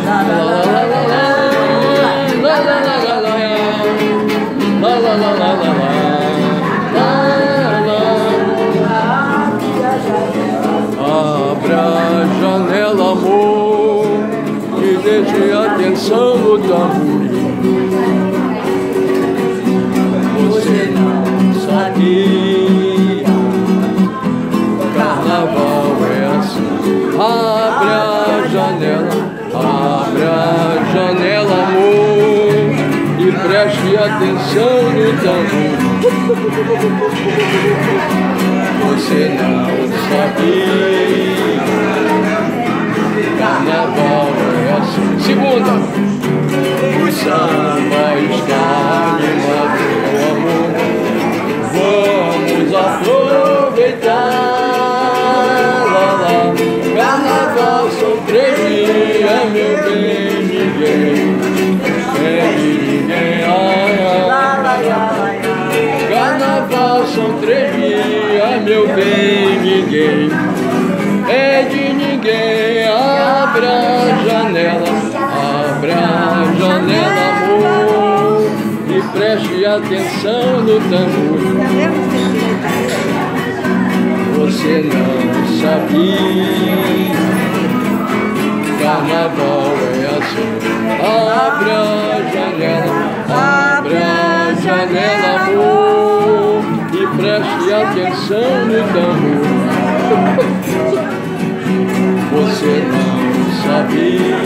Abra a janela, amor, e deixe a atenção no tamborim. Você não sabia, carnaval é assim. Abra a janela, amor, e preste atenção no tamborim. Você não sabia, carnaval é assim. Segunda, o samba está animado, meu amor, vamos aproveitar. Carnaval são 3 dias, meu bem, ninguém é de ninguém. Carnaval são 3 dias, meu bem, ninguém é de ninguém. Abra a janela, amor, e preste atenção no tambor. Você não sabia, carnaval é assim. Abra a janela, amor, e preste atenção no tambor. Você não sabia,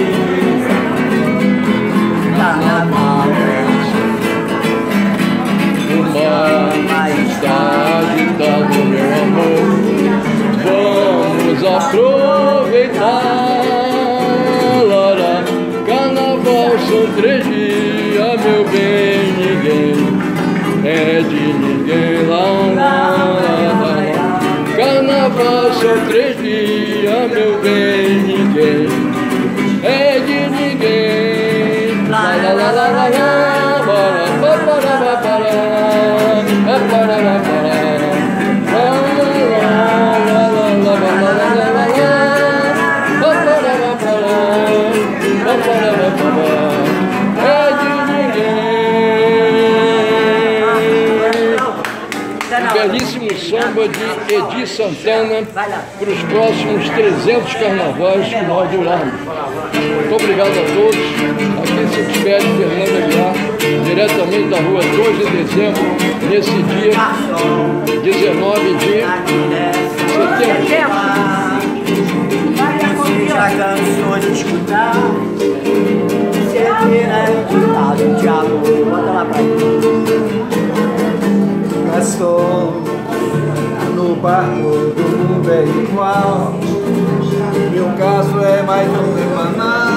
carnaval é assim. O mar está agitado, meu amor, vamos aproveitar. Carnaval são 3 dias, meu bem, ninguém é de ninguém. Carnaval são 3 dias, meu bem, ninguém é de ninguém. Belíssimo samba de Edi Santana para os próximos 300 carnavais que nós duramos. Muito obrigado a todos. Aqui se despede Fernando Aguiar, diretamente da rua 2 de dezembro, nesse dia 19 de setembro. Já cansou de escutar centenas de dados de amor. Bota lá pra mim. Gastou no bar, todo mundo é igual. Meu caso é mais um banal.